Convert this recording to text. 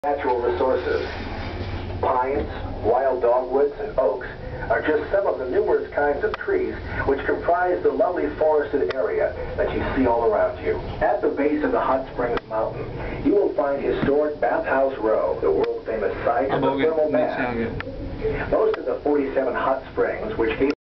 Natural resources. Pines, wild dogwoods, and oaks are just some of the numerous kinds of trees which comprise the lovely forested area that you see all around you. At the base of the Hot Springs Mountain, you will find historic Bathhouse Row, the world-famous site of the thermal bath. Most of the 47 hot springs, which